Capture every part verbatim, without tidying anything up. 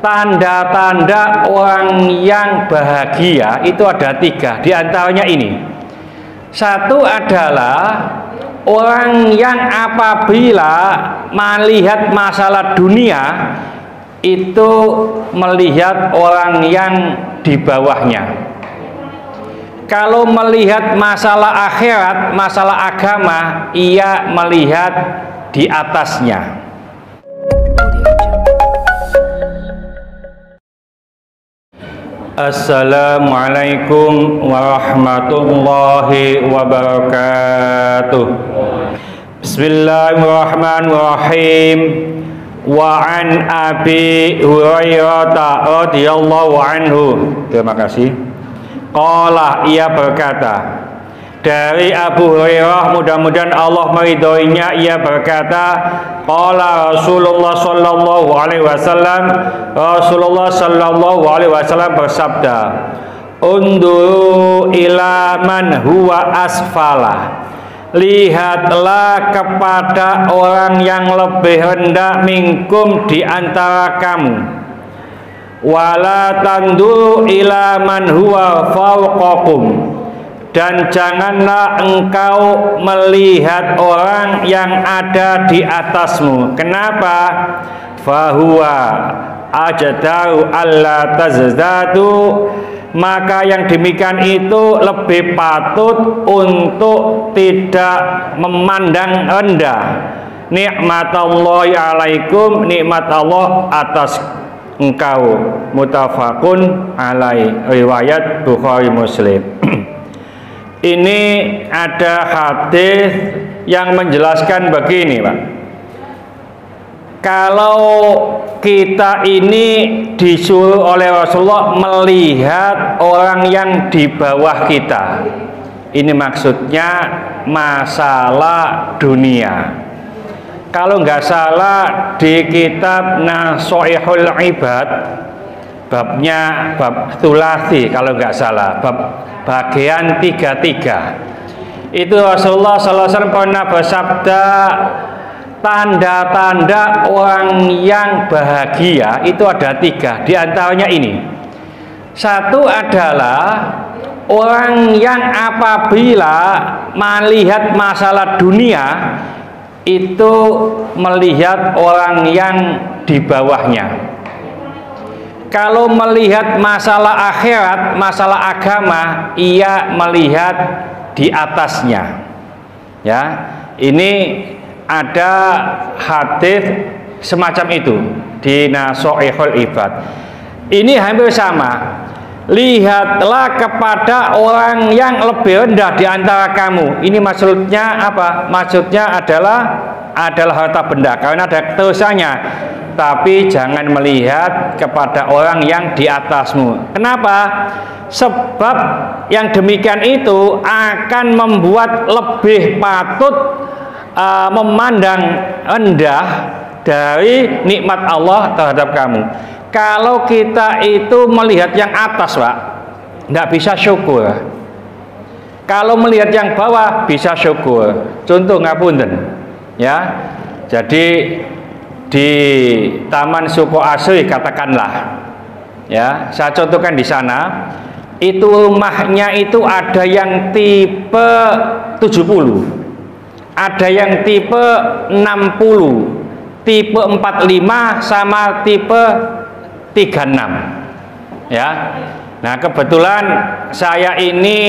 tanda-tanda orang yang bahagia itu ada tiga. Di antaranya ini. Satu adalah orang yang apabila melihat masalah dunia itu melihat orang yang di bawahnya. Kalau melihat masalah akhirat, masalah agama, ia melihat di atasnya. Assalamualaikum warahmatullahi wabarakatuh. Bismillahirrahmanirrahim. Wa an Abi Hurairah radhiyallahu anhu. Terima kasih. Qala, ia berkata, dari Abu Hurairah, mudah-mudahan Allah meridhoinya, ia berkata, qala Rasulullah sallallahu alaihi wasallam, Rasulullah sallallahu alaihi wasallam bersabda, unduru ila man huwa asfala, lihatlah kepada orang yang lebih rendah minkum di antara kamu, wala tanduru ila man huwa fawqakum, dan janganlah engkau melihat orang yang ada di atasmu. Kenapa? Fahuwa ajdaru alla tazdadu, maka yang demikian itu lebih patut untuk tidak memandang rendah nikmatallahi alaikum, nikmat Allah atas engkau. Muttafaqun alaih, riwayat Bukhari Muslim. Ini ada hadis yang menjelaskan begini, Pak. Kalau kita ini disuruh oleh Rasulullah melihat orang yang di bawah kita, ini maksudnya masalah dunia. Kalau nggak salah di kitab Nasoihul Ibad, babnya bab Tsulasi, kalau nggak salah, bab bagian tiga puluh tiga, itu Rasulullah sallallahu alaihi wasallam pernah bersabda, tanda-tanda orang yang bahagia itu ada tiga. Di antaranya ini. Satu adalah orang yang apabila melihat masalah dunia itu melihat orang yang di bawahnya. Kalau melihat masalah akhirat, masalah agama, ia melihat di atasnya. Ya, ini ada hadis semacam itu di Nasoihul Ibad. Ini hampir sama. Lihatlah kepada orang yang lebih rendah di antara kamu. Ini maksudnya apa? Maksudnya adalah adalah harta benda, karena ada terusannya. Tapi jangan melihat kepada orang yang di atasmu. Kenapa? Sebab yang demikian itu akan membuat lebih patut uh, memandang rendah dari nikmat Allah terhadap kamu. Kalau kita itu melihat yang atas, Pak, tidak bisa syukur. Kalau melihat yang bawah bisa syukur. Contoh ngapunten, ya. Jadi di Taman Suko Asri katakanlah, ya, saya contohkan di sana, itu rumahnya itu ada yang tipe tujuh puluh, ada yang tipe enam puluh, tipe empat puluh lima sama tipe tiga puluh enam, ya. Nah, kebetulan saya ini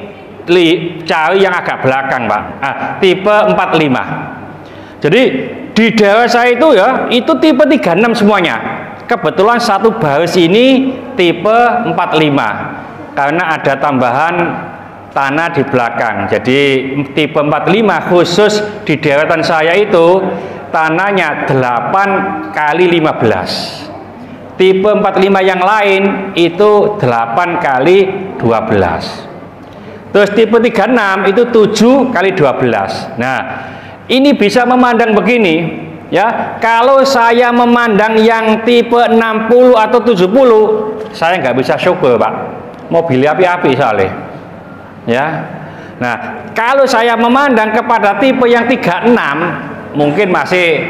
cari yang agak belakang, Pak, ah, tipe empat puluh lima. Jadi di daerah saya itu, ya, itu tipe tiga puluh enam semuanya. Kebetulan satu baris ini tipe empat puluh lima karena ada tambahan tanah di belakang. Jadi tipe empat puluh lima khusus di deretan saya itu tanahnya delapan kali lima belas. Tipe empat puluh lima yang lain itu delapan kali dua belas. Terus tipe tiga puluh enam itu tujuh kali dua belas. Nah, ini bisa memandang begini, ya. Kalau saya memandang yang tipe enam puluh atau tujuh puluh, saya nggak bisa syukur, Pak. Mobil api-api soalnya, ya. Nah, kalau saya memandang kepada tipe yang tiga puluh enam, mungkin masih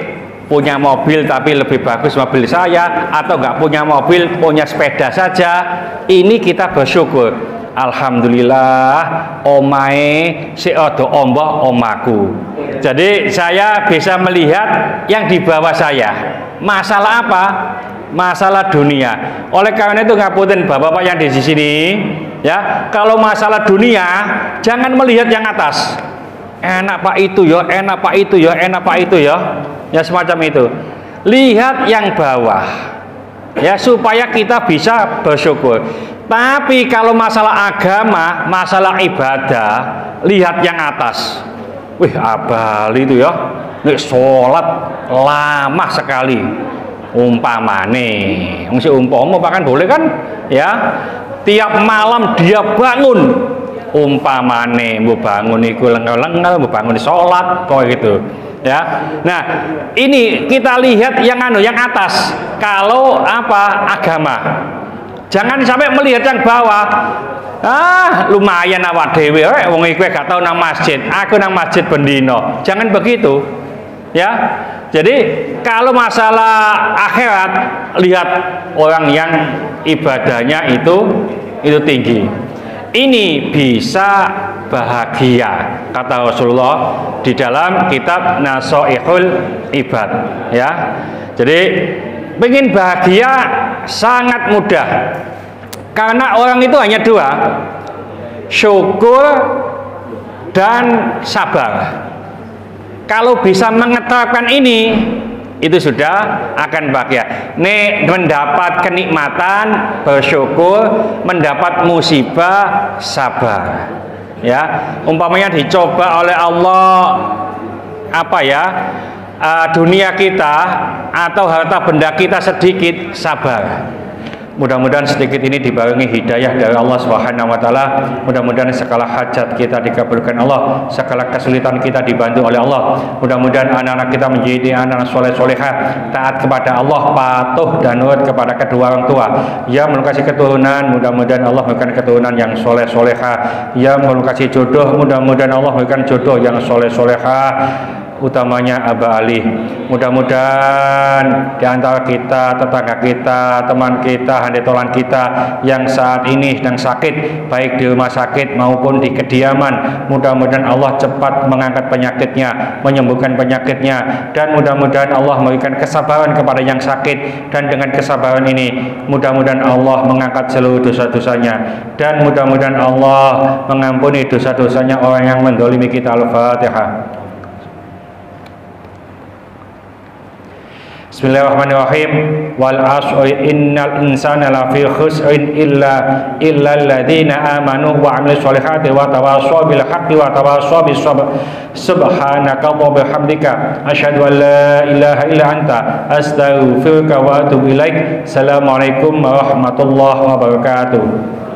punya mobil tapi lebih bagus mobil saya, atau nggak punya mobil punya sepeda saja, ini kita bersyukur. Alhamdulillah omae si odo omboh omaku. Jadi saya bisa melihat yang di bawah saya. Masalah apa? Masalah dunia. Oleh karena itu ngapunten bapak-bapak yang di sini, ya, kalau masalah dunia jangan melihat yang atas. Enak pak itu ya, enak pak itu ya, enak pak itu ya, ya semacam itu. Lihat yang bawah, ya, supaya kita bisa bersyukur. Tapi kalau masalah agama, masalah ibadah, lihat yang atas. Wih, abal itu ya, nek sholat lama sekali. Umpamane, mesti umpama bahkan boleh kan, ya, tiap malam dia bangun. Umpamane mau bangun iku lengal-lengal, mau bangun sholat kok gitu, ya. Nah, ini kita lihat yang anu yang atas. Kalau apa agama, jangan sampai melihat yang bawah. Ah, lumayan awak dhewe rek wong iku gak tau nang masjid, aku nang masjid bendino. Jangan begitu, ya. Jadi kalau masalah akhirat, lihat orang yang ibadahnya itu itu tinggi. Ini bisa bahagia, kata Rasulullah di dalam kitab Nasoihul Ibad, ya. Jadi pengen bahagia sangat mudah, karena orang itu hanya dua, syukur dan sabar. Kalau bisa mengetapkan ini, itu sudah akan bahagia. Nek mendapat kenikmatan bersyukur, mendapat musibah sabar. Ya, umpamanya dicoba oleh Allah apa ya, uh, dunia kita atau harta benda kita sedikit, sabar. Mudah-mudahan sedikit ini dibarengi hidayah dari Allah Subhanahu wa taala. Mudah-mudahan segala hajat kita dikabulkan Allah, segala kesulitan kita dibantu oleh Allah. Mudah-mudahan anak-anak kita menjadi anak soleh solehah, taat kepada Allah, patuh dan nurut kepada kedua orang tua. Ya, melukasi keturunan, mudah-mudahan Allah memberikan keturunan yang soleh solehah. Ya, melukasi jodoh, mudah-mudahan Allah memberikan jodoh yang soleh solehah, utamanya Aba Ali. Mudah-mudahan di antara kita, tetangga kita, teman kita, handetolan kita yang saat ini sedang sakit, baik di rumah sakit maupun di kediaman, mudah-mudahan Allah cepat mengangkat penyakitnya, menyembuhkan penyakitnya, dan mudah-mudahan Allah memberikan kesabaran kepada yang sakit, dan dengan kesabaran ini mudah-mudahan Allah mengangkat seluruh dosa-dosanya, dan mudah-mudahan Allah mengampuni dosa-dosanya orang yang mendolimi kita. Al-Fatihah. Bismillahirrahmanirrahim. Wal asri innal insana lafi khusrin illa illa alladziina aamanu wa 'amilus sholihati wa tawashaw bil haqqi wa tawashaw bis sabr. Subhanaka wa bihamdika asyhadu an la ilaha illa anta astaghfiruka wa atubu ilaik. Assalamualaikum warahmatullahi wabarakatuh.